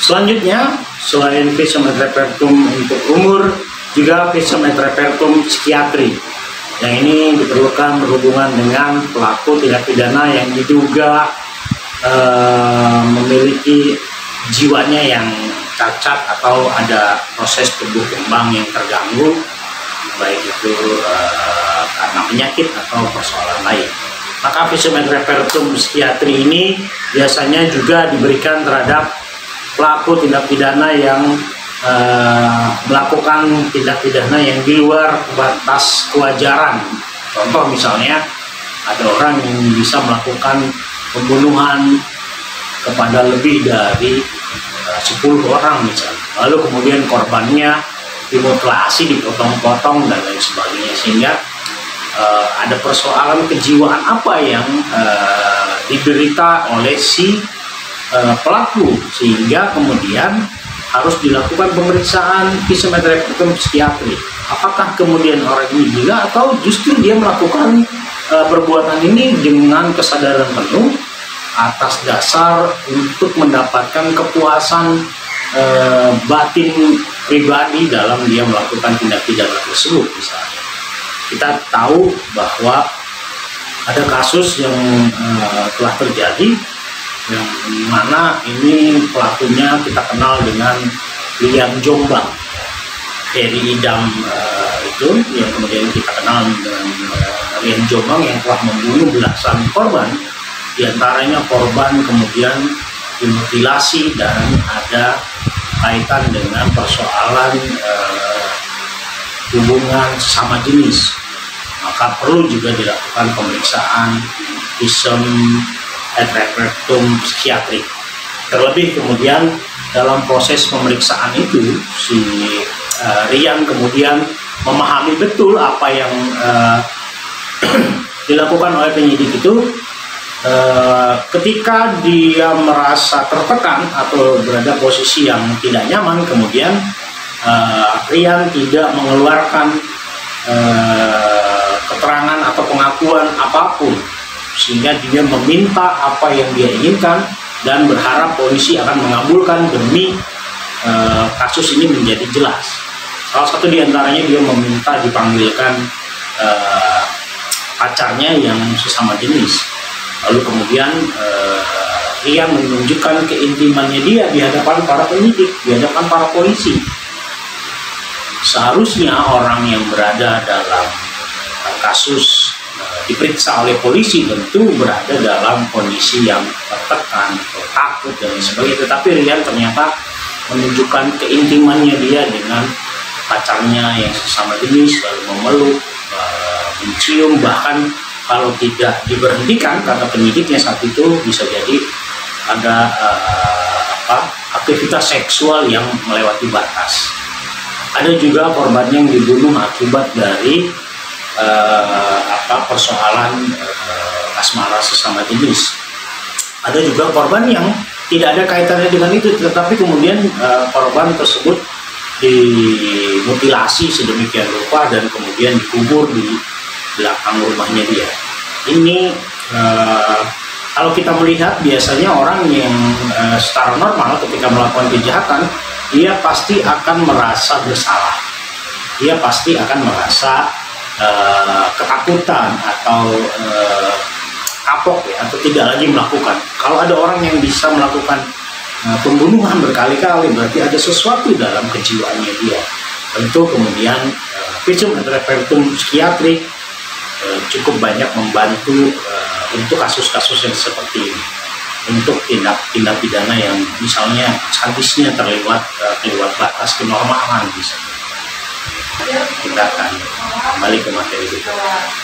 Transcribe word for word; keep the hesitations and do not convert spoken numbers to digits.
Selanjutnya, selain visum et repertum untuk umur, juga visum et repertum psikiatri. Yang ini diperlukan berhubungan dengan pelaku tindak pidana yang diduga uh, memiliki jiwanya yang cacat atau ada proses tumbuh kembang yang terganggu, baik itu uh, karena penyakit atau persoalan lain. Maka visum et repertum psikiatri ini biasanya juga diberikan terhadap pelaku tindak pidana yang uh, melakukan tindak pidana yang di luar batas kewajaran. Contoh misalnya, ada orang yang bisa melakukan pembunuhan kepada lebih dari uh, sepuluh orang misalnya, lalu kemudian korbannya dimutilasi, dipotong-potong dan lain sebagainya, sehingga uh, ada persoalan kejiwaan apa yang uh, diderita oleh si uh, pelaku, sehingga kemudian harus dilakukan pemeriksaan visum et repertum psikiatri. Apakah kemudian orang ini gila atau justru dia melakukan uh, perbuatan ini dengan kesadaran penuh atas dasar untuk mendapatkan kepuasan uh, batin pribadi dalam dia melakukan tindak pidana tersebut. Misalnya, kita tahu bahwa ada kasus yang uh, telah terjadi, yang mana ini pelakunya kita kenal dengan Lian Jombang, Heri Idam uh, itu, yang kemudian kita kenal dengan uh, Lian Jombang yang telah membunuh belasan korban, diantaranya korban kemudian dimutilasi dan ada kaitan dengan persoalan uh, hubungan sesama jenis. Maka perlu juga dilakukan pemeriksaan visum et repertum psikiatri. Terlebih kemudian dalam proses pemeriksaan itu si uh, Rian kemudian memahami betul apa yang uh, dilakukan oleh penyidik itu. Uh, ketika dia merasa tertekan atau berada posisi yang tidak nyaman, kemudian uh, Rian tidak mengeluarkan uh, keterangan atau pengakuan apapun, sehingga dia meminta apa yang dia inginkan dan berharap polisi akan mengabulkan demi uh, kasus ini menjadi jelas. Salah satu diantaranya dia meminta dipanggilkan uh, pacarnya yang sesama jenis. Lalu kemudian uh, Rian menunjukkan keintimannya dia di hadapan para penyidik, di hadapan para polisi. Seharusnya orang yang berada dalam uh, kasus uh, diperiksa oleh polisi tentu berada dalam kondisi yang tertekan, takut dan sebagainya. Tetapi Rian ternyata menunjukkan keintimannya dia dengan pacarnya yang sesama jenis, lalu memeluk, uh, mencium, bahkan kalau tidak diberhentikan kata penyidiknya saat itu bisa jadi ada uh, apa, aktivitas seksual yang melewati batas. Ada juga korban yang dibunuh akibat dari uh, apa, persoalan uh, asmara sesama jenis. Ada juga korban yang tidak ada kaitannya dengan itu, tetapi kemudian uh, korban tersebut dimutilasi sedemikian rupa dan kemudian dikubur di belakang rumahnya dia. Ini uh, kalau kita melihat biasanya orang yang uh, secara normal ketika melakukan kejahatan, dia pasti akan merasa bersalah, dia pasti akan merasa uh, ketakutan atau uh, kapok ya, atau tidak lagi melakukan. Kalau ada orang yang bisa melakukan uh, pembunuhan berkali-kali, berarti ada sesuatu dalam kejiwaannya dia. Tentu kemudian uh, visum et repertum psikiatri cukup banyak membantu uh, untuk kasus-kasus yang seperti ini, untuk tindak-tindak pidana yang misalnya sadisnya terlewat uh, terlewat batas kenormalan. Bisa kita akan kembali ke materi kita.